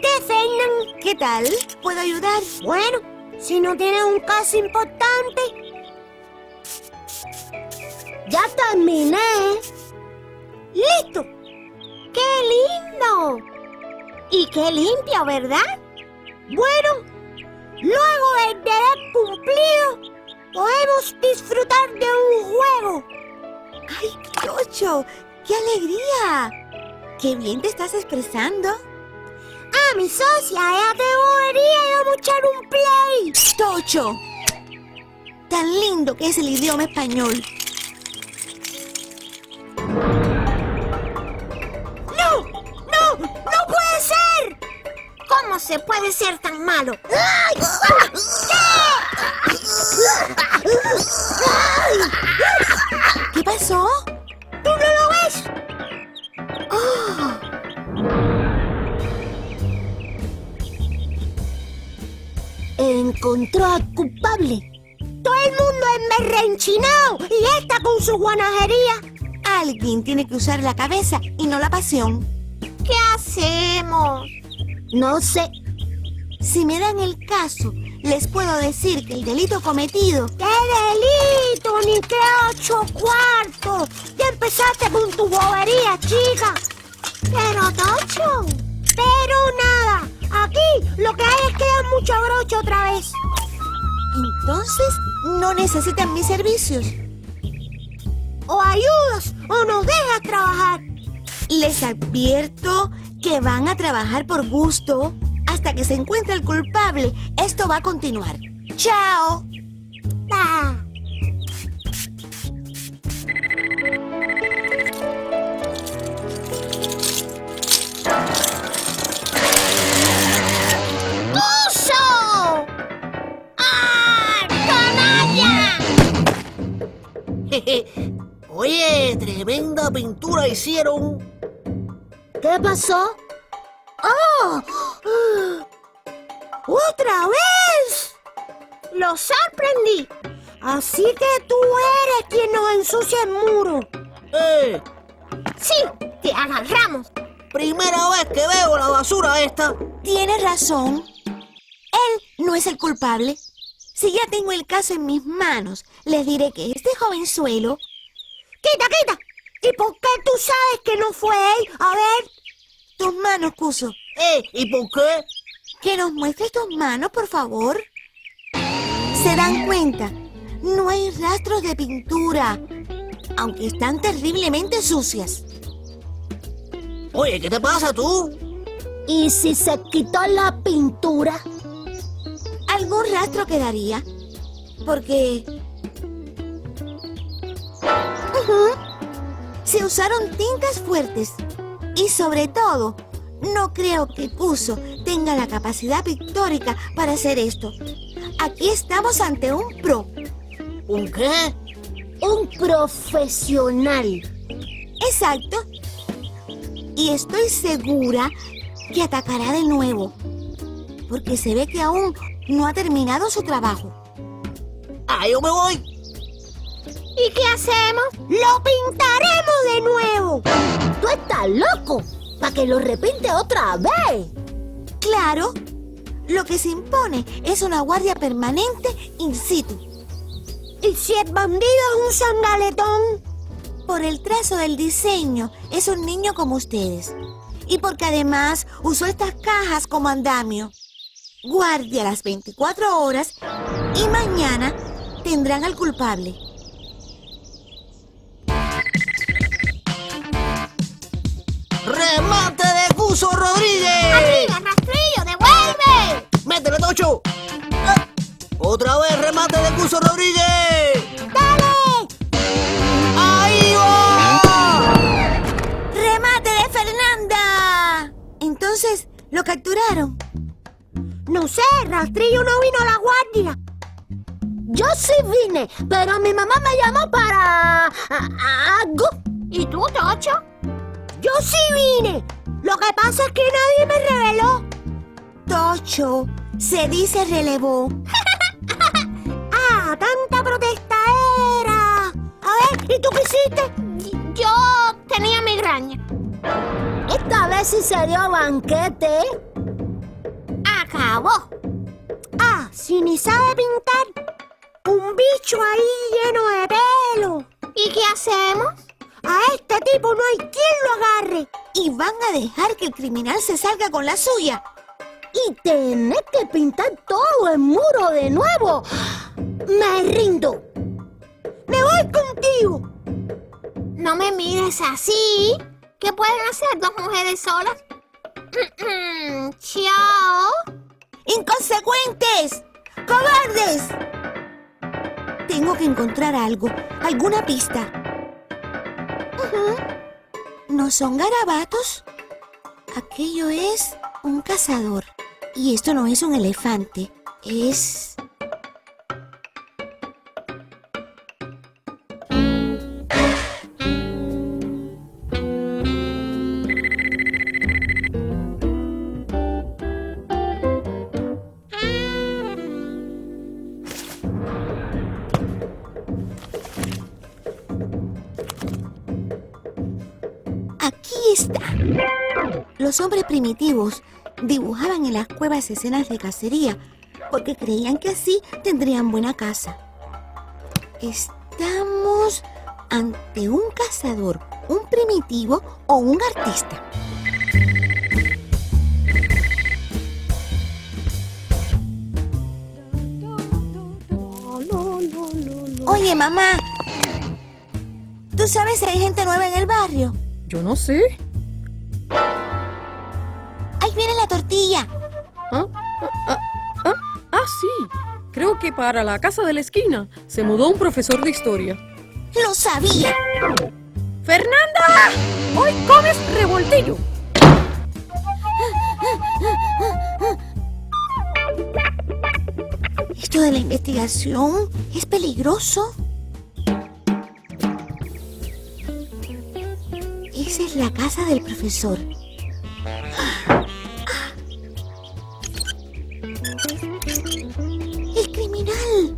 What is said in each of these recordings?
Vete, Fernan. ¿Qué tal? ¿Puedo ayudar? Bueno, si no tienes un caso importante. Ya terminé. ¡Listo! ¡Qué lindo! Y qué limpio, ¿verdad? Bueno, luego del deber cumplido, podemos disfrutar de un juego. ¡Ay, Tocho! ¡Qué alegría! ¡Qué bien te estás expresando! Ah, mi socia, ella te debería y vamos a echar un play. ¡Tocho! Tan lindo que es el idioma español. ¡No! ¡No! ¡No puede ser! ¿Cómo se puede ser tan malo? ¡Ay! ¿Qué pasó? ¿Tú no lo ves? ¡Oh! Encontró al culpable. Todo el mundo emberrenchinado y esta con su guanajería. Alguien tiene que usar la cabeza y no la pasión. ¿Qué hacemos? No sé. Si me dan el caso, les puedo decir que el delito cometido... ¡Qué delito! ¡Ni qué 8 cuartos! Ya empezaste con tu bobería, chica. Pero, Tocho, pero nada. Aquí lo que hay es que dar mucho broche otra vez. Entonces, no necesitan mis servicios. O ayudas o nos dejas trabajar. Les advierto que van a trabajar por gusto. Hasta que se encuentre el culpable, esto va a continuar. ¡Chao! Ah. ¡Uso! ¡Ah, canalla! Oye, tremenda pintura hicieron. ¿Qué pasó? ¡Oh! ¡Otra vez! ¡Lo sorprendí! Así que tú eres quien nos ensucia el muro. Sí, te agarramos. Primera vez que veo la basura esta. Tienes razón. Él no es el culpable. Si ya tengo el caso en mis manos, les diré que este jovenzuelo... ¡Quita, quita! ¿Y por qué tú sabes que no fue él? A ver... Tus manos, Cuso. ¿Y por qué? Que nos muestres tus manos, por favor. ¿Se dan cuenta? No hay rastros de pintura, aunque están terriblemente sucias. Oye, ¿qué te pasa tú? ¿Y si se quitó la pintura? Algún rastro quedaría, porque... se usaron tintas fuertes. Y sobre todo, no creo que Cuso tenga la capacidad pictórica para hacer esto. Aquí estamos ante un pro. ¿Un qué? Un profesional. Exacto. Y estoy segura que atacará de nuevo, porque se ve que aún no ha terminado su trabajo. ¡Ah, yo me voy! ¿Y qué hacemos? ¡Lo pintaremos de nuevo! ¡Tú estás loco! ¡Para que lo repinte otra vez! Claro, lo que se impone es una guardia permanente in situ. ¿Y si el bandido es un sangaletón? Por el trazo del diseño, es un niño como ustedes. Y porque además usó estas cajas como andamio. Guardia las 24 horas y mañana tendrán al culpable. ¡Remate de Cuso Rodríguez! ¡Arriba, rastrillo! ¡Devuelve! ¡Métele, Tocho! ¡Otra vez remate de Cuso Rodríguez! ¡Dale! ¡Ahí va! ¡Remate de Fernanda! Entonces, ¿lo capturaron? No sé, Rastrillo no vino a la guardia. Yo sí vine, pero mi mamá me llamó para... algo. ¿Y tú, Tocho? Yo sí vine. Lo que pasa es que nadie me reveló. Tocho, se dice relevó. Ah, tanta protesta era. A ver, ¿y tú qué hiciste? Yo tenía migraña. Esta vez sí se dio banquete. acabó. Ah, si ni sabe pintar. Un bicho ahí lleno de pelo. ¿Y qué hacemos? A este tipo no hay quien lo agarre. Y van a dejar que el criminal se salga con la suya. Y tenés que pintar todo el muro de nuevo. Me rindo. Me voy contigo. No me mires así. ¿Qué pueden hacer dos mujeres solas? Chao. ¡Inconsecuentes! ¡Cobardes! Tengo que encontrar algo, alguna pista. ¿No son garabatos? Aquello es un cazador. Y esto no es un elefante, es... Aquí está. Los hombres primitivos dibujaban en las cuevas escenas de cacería porque creían que así tendrían buena caza. Estamos ante un cazador, un primitivo o un artista. Oye, mamá, ¿tú sabes si hay gente nueva en el barrio? Yo no sé. Ahí viene la tortilla. Sí. Creo que para la casa de la esquina se mudó un profesor de historia. ¡Lo sabía! ¡Fernanda! ¡Hoy comes revoltillo! Esto de la investigación es peligroso. Esa es la casa del profesor. ¡El criminal!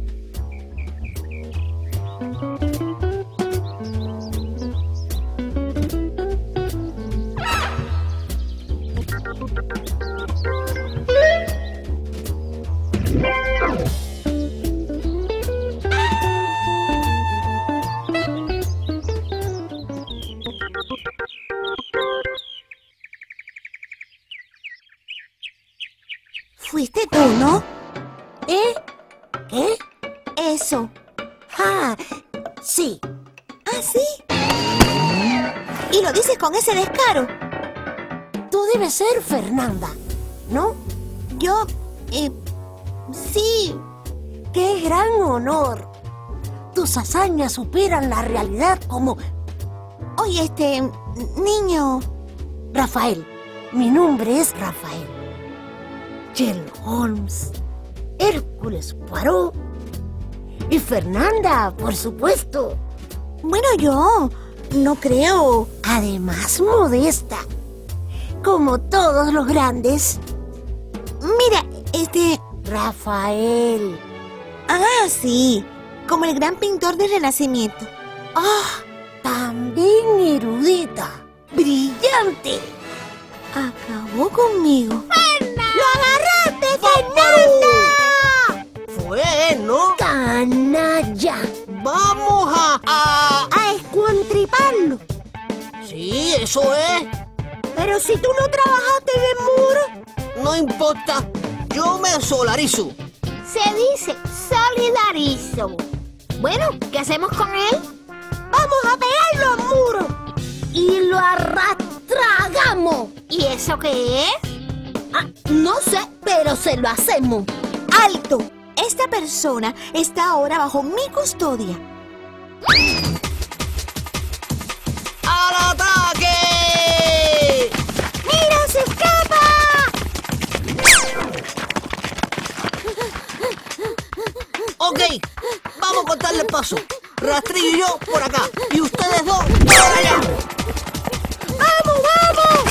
Fuiste tú, ¿no? ¿Qué? Eso. Ah, sí. ¿Ah, sí? Y lo dices con ese descaro. Tú debes ser Fernanda, ¿no? Yo... sí. ¡Qué gran honor! Tus hazañas superan la realidad como... Oye, niño... Rafael. Mi nombre es Rafael. Sherlock Holmes, Hércules Poirot y Fernanda, por supuesto. Bueno, yo no creo... Además, modesta, como todos los grandes. Mira, Rafael. Ah, sí, como el gran pintor del Renacimiento. ¡Ah! También erudita, brillante. Acabó conmigo. ¡Lo agarraste, Fernanda! Fue él, ¿no? ¡Canalla! Vamos ¡A escuantriparlo! Sí, eso es. Pero si tú no trabajaste en el muro. No importa. Yo me solarizo. Se dice solidarizo. Bueno, ¿qué hacemos con él? ¡Vamos a pegarlo al muro! Y lo arrastragamos. ¿Y eso qué es? No sé, pero se lo hacemos. ¡Alto! Esta persona está ahora bajo mi custodia. ¡Al ataque! ¡Mira, se escapa! Ok, vamos a cortarle el paso. Rastrillo y yo por acá. Y ustedes dos por allá. ¡Vamos, vamos!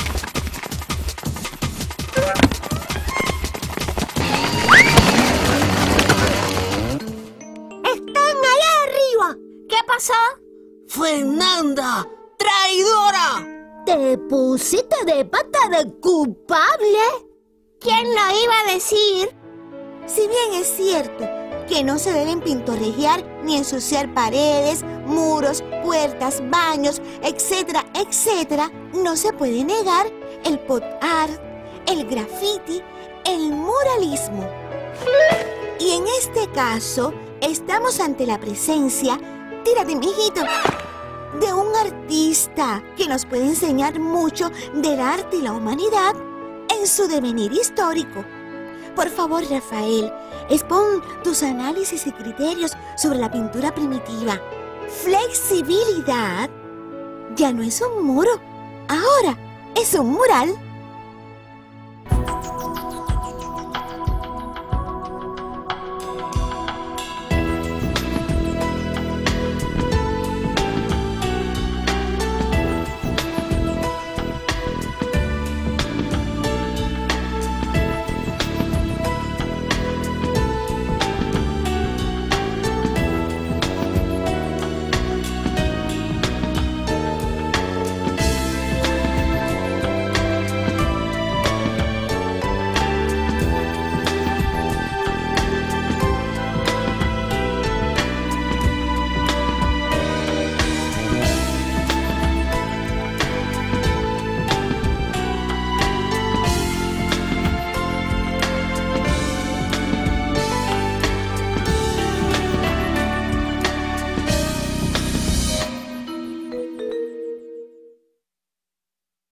¡Están allá arriba! ¿Qué pasó? ¡Fernanda! ¡Traidora! ¿Te pusiste de pata de culpable? ¿Quién lo iba a decir? Si bien es cierto que no se deben pintorregiar ni ensuciar paredes, muros, puertas, baños, etcétera, etcétera, no se puede negar el pop art, el graffiti, el muralismo. Y en este caso, estamos ante la presencia, tírate, mijito, de un artista que nos puede enseñar mucho del arte y la humanidad en su devenir histórico. Por favor, Rafael, expon tus análisis y criterios sobre la pintura primitiva. Flexibilidad ya no es un muro, ahora es un mural.